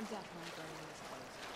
definitely bringing us closer.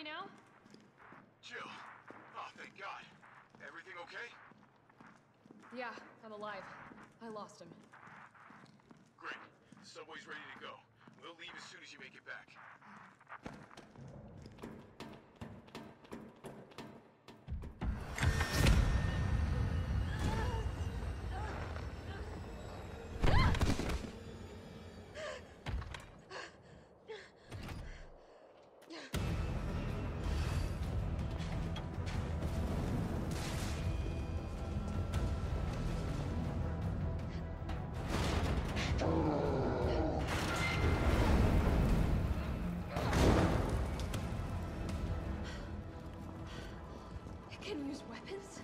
me now? Jill. Oh, thank God. Everything okay? Yeah, I'm alive. I lost him. Great. The subway's ready to go. We'll leave as soon as you make it back. Can you use weapons?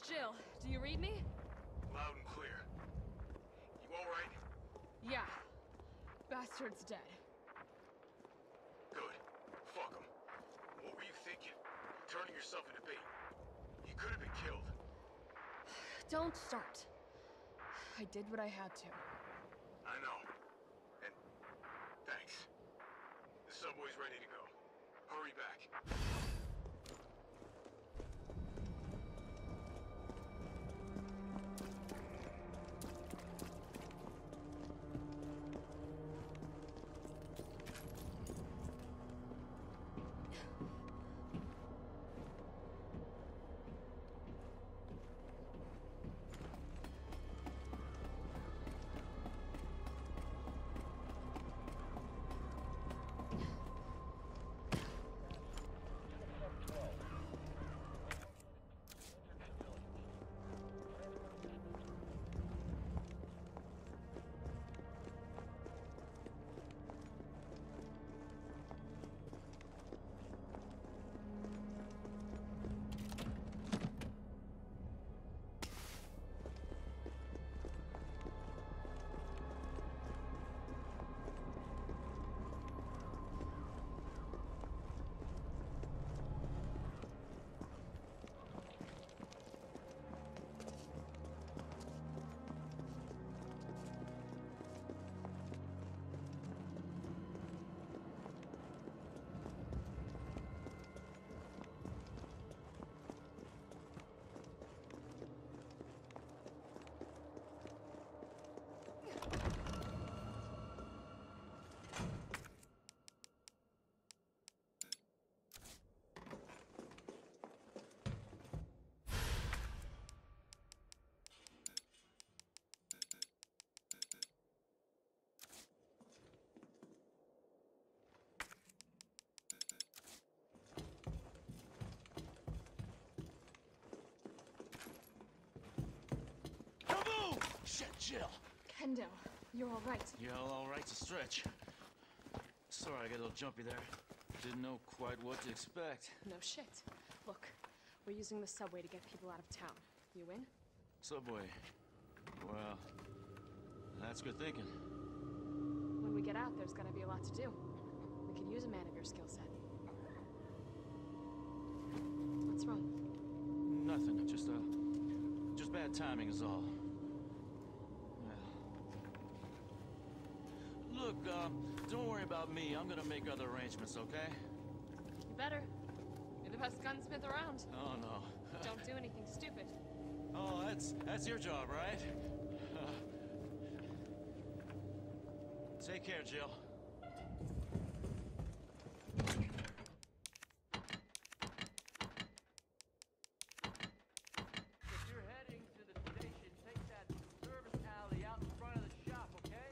Jill. Do you read me? Loud and clear. You all right? Yeah. Bastard's dead. Good. Fuck him. What were you thinking? Turning yourself into bait. You could have been killed. Don't start. I did what I had to. I know. And thanks. The subway's ready to go. Hurry back. Shit, Jill! Kendo, you're all right. Yeah, all right's a stretch. Sorry, I got a little jumpy there. Didn't know quite what to expect. No shit. Look, we're using the subway to get people out of town. You in? Subway. Well, that's good thinking. When we get out, there's gonna be a lot to do. We could use a man of your skill set. What's wrong? Nothing, just bad timing is all. Yeah. Look, don't worry about me. I'm gonna make other arrangements, okay? You better. You're the best gunsmith around. Oh, no. Don't do anything stupid. Oh, that's your job, right? Take care, Jill. If you're heading to the station, take that service alley out in front of the shop, okay?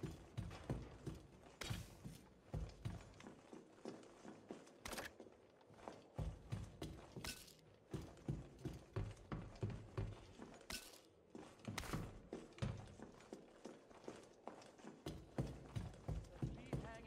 The speed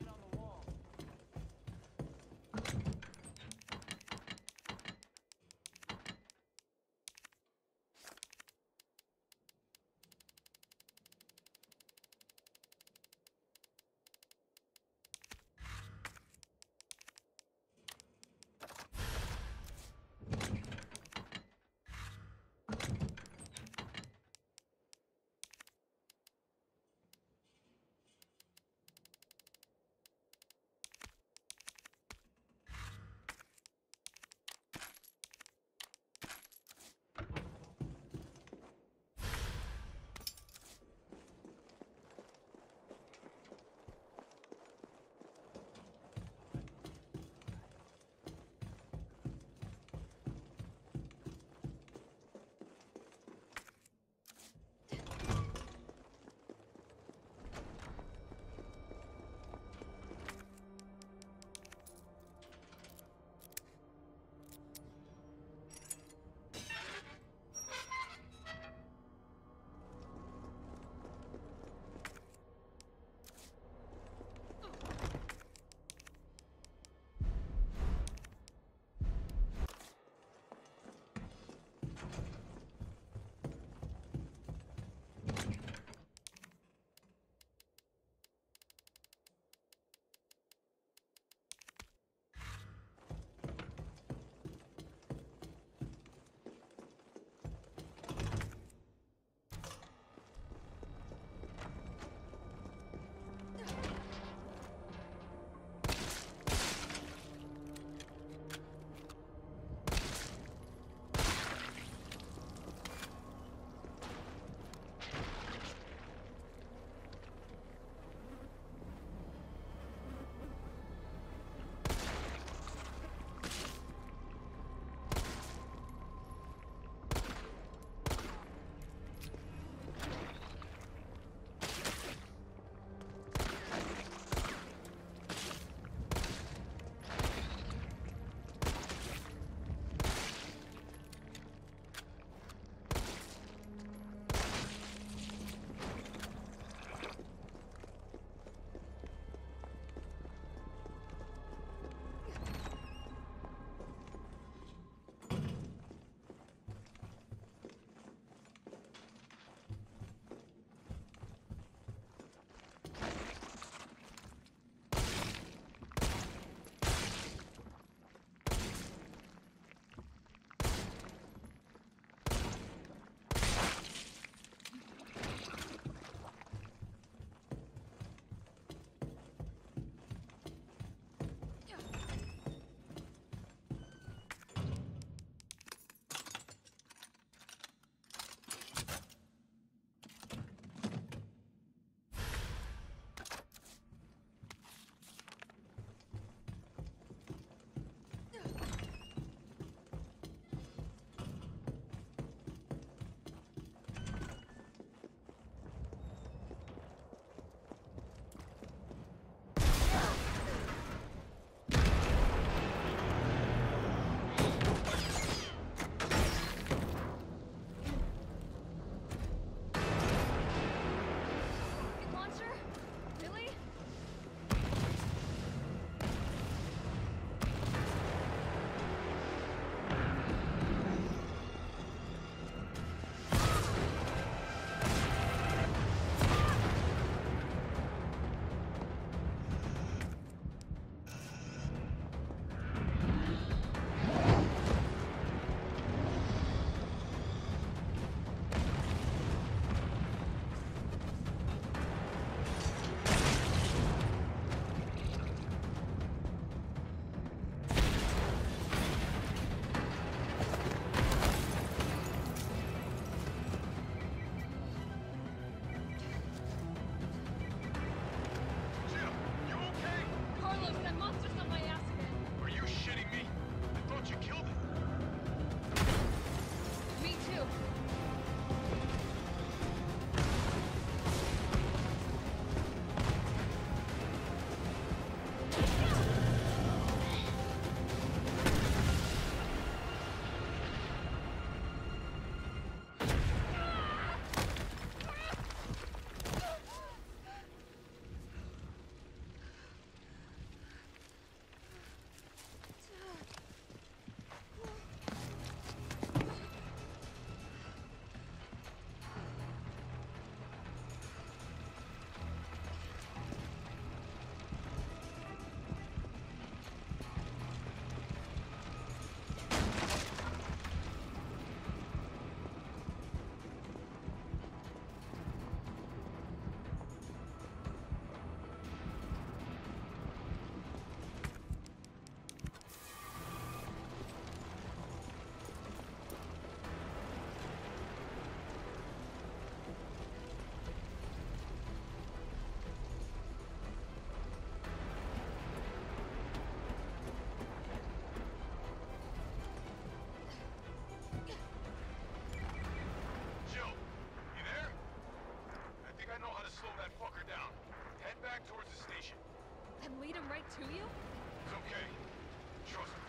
back towards the station. And lead him right to you? It's okay. Trust me.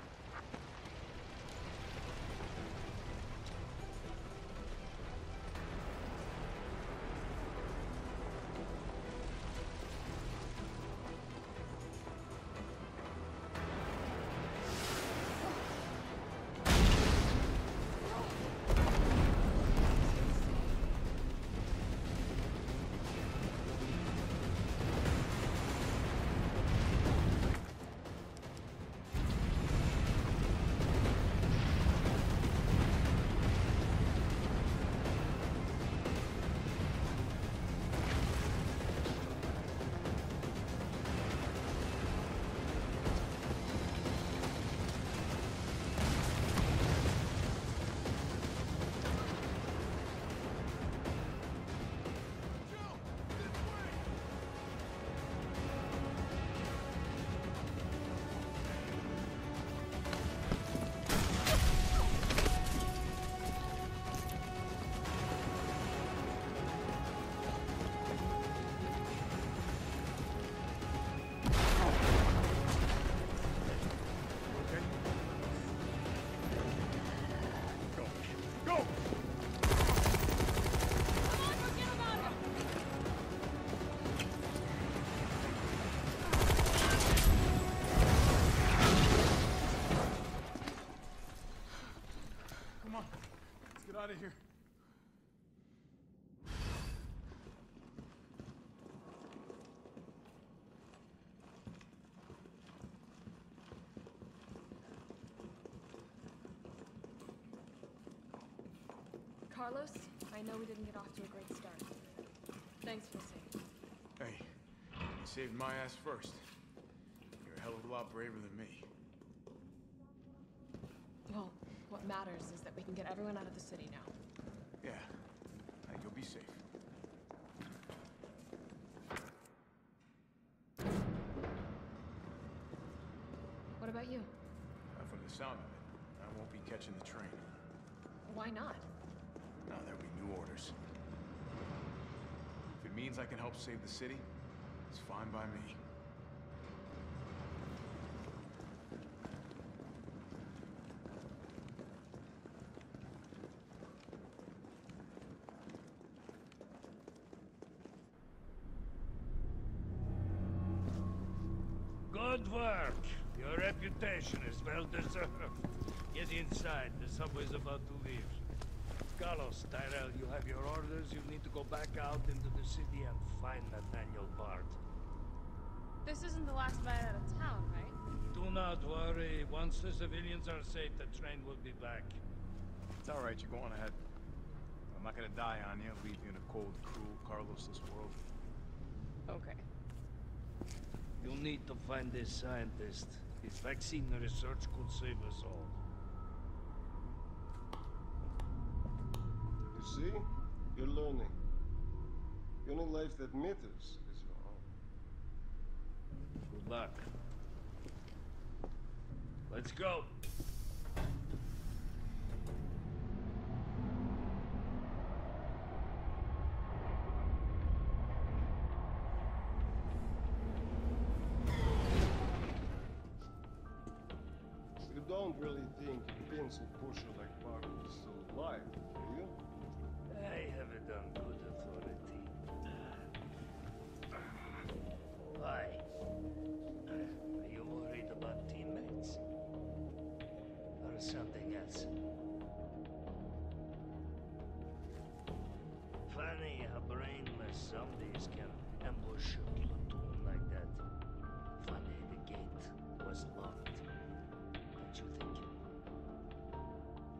Out of here. Carlos, I know we didn't get off to a great start. Thanks for the save. Hey, you saved my ass first. You're a hell of a lot braver than me. Well, what matters is that we can get everyone out of the city now. Yeah, I think you'll be safe. What about you? From the sound of it, I won't be catching the train. Why not? No, there'll be new orders. If it means I can help save the city, it's fine by me. Good work. Your reputation is well deserved. Get inside. The subway's about to leave. Carlos, Tyrell, you have your orders. You need to go back out into the city and find Nathaniel Bard. This isn't the last man out of town, right? Do not worry. Once the civilians are safe, the train will be back. It's all right, you go on ahead. I'm not gonna die on you, leave you in a cold, cruel, Carlos-less world. Okay. You'll need to find this scientist. His vaccine research could save us all. You see? You're learning. The only life that matters is your own. Good luck. Let's go. You don't really think a pencil pusher like Bard is still alive, do you? I have it on good authority. Why? Are you worried about teammates? Or something else? Funny how brainless zombies can ambush a platoon like that. Funny the gate was locked. Don't you think?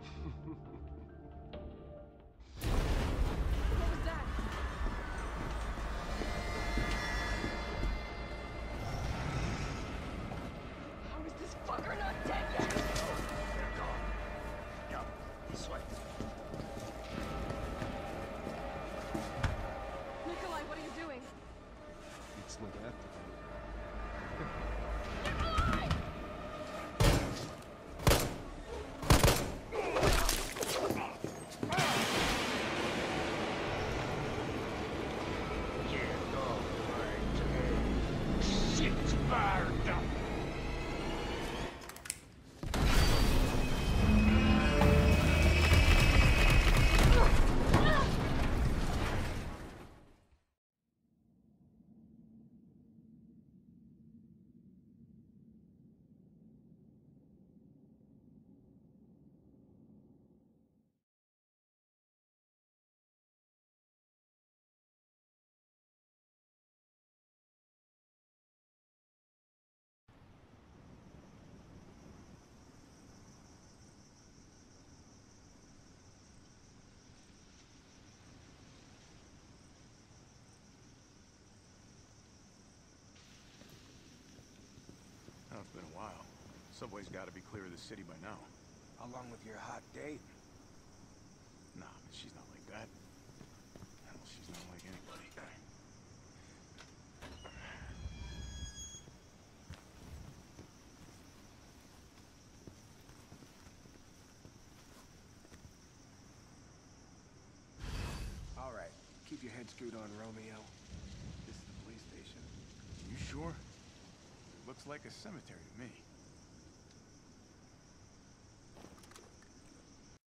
Subway's gotta be clear of the city by now. Along with your hot date. Nah, she's not like that. Hell, she's not like anybody. All right, keep your head screwed on, Romeo. This is the police station. You sure? It looks like a cemetery to me.